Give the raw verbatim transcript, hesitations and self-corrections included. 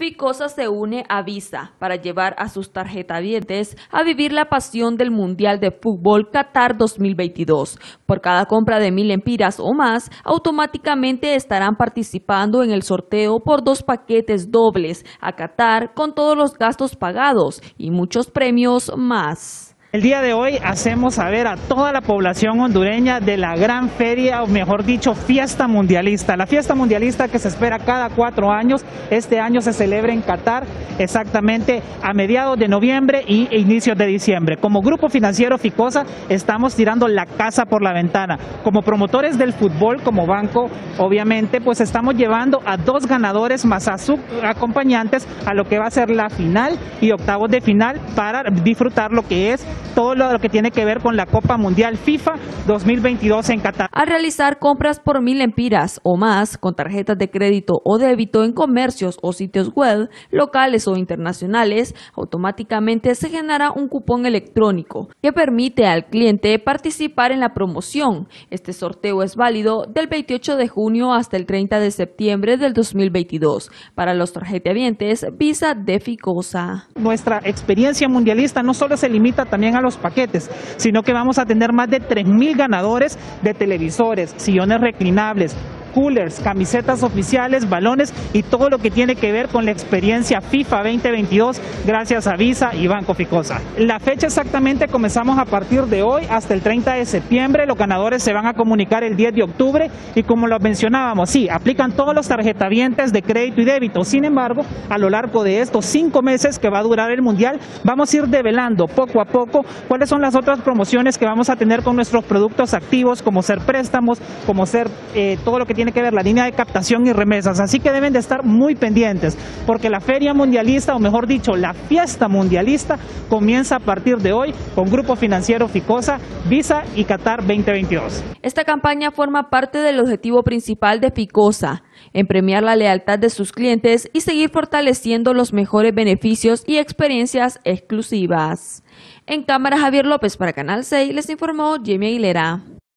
Ficosa se une a Visa para llevar a sus tarjetavientes a vivir la pasión del Mundial de Fútbol Qatar dos mil veintidós. Por cada compra de mil empiras o más, automáticamente estarán participando en el sorteo por dos paquetes dobles a Qatar con todos los gastos pagados y muchos premios más. El día de hoy hacemos saber a toda la población hondureña de la gran feria, o mejor dicho, fiesta mundialista. La fiesta mundialista que se espera cada cuatro años, este año se celebra en Qatar, exactamente a mediados de noviembre y inicios de diciembre. Como Grupo Financiero Ficosa estamos tirando la casa por la ventana. Como promotores del fútbol, como banco, obviamente, pues estamos llevando a dos ganadores más a sus acompañantes a lo que va a ser la final y octavos de final para disfrutar lo que es todo lo que tiene que ver con la Copa Mundial FIFA dos mil veintidós en Qatar. Al realizar compras por mil empiras o más con tarjetas de crédito o débito en comercios o sitios web, locales o internacionales, automáticamente se genera un cupón electrónico que permite al cliente participar en la promoción. Este sorteo es válido del veintiocho de junio hasta el treinta de septiembre del dos mil veintidós para los tarjetavientes Visa de Ficosa. Nuestra experiencia mundialista no solo se limita también a los paquetes, sino que vamos a tener más de tres mil ganadores de televisores, sillones reclinables, coolers, camisetas oficiales, balones y todo lo que tiene que ver con la experiencia FIFA veinte veintidós gracias a Visa y Banco Ficosa. La fecha exactamente comenzamos a partir de hoy hasta el treinta de septiembre, los ganadores se van a comunicar el diez de octubre y como lo mencionábamos, sí, aplican todos los tarjetavientes de crédito y débito. Sin embargo, a lo largo de estos cinco meses que va a durar el Mundial, vamos a ir develando poco a poco cuáles son las otras promociones que vamos a tener con nuestros productos activos, como ser préstamos, como ser eh, todo lo que tiene tiene que ver la línea de captación y remesas, así que deben de estar muy pendientes, porque la feria mundialista, o mejor dicho, la fiesta mundialista, comienza a partir de hoy con Grupo Financiero Ficosa, Visa y Qatar veinte veintidós. Esta campaña forma parte del objetivo principal de Ficosa, en premiar la lealtad de sus clientes y seguir fortaleciendo los mejores beneficios y experiencias exclusivas. En cámara, Javier López para Canal seis, les informó Jamie Aguilera.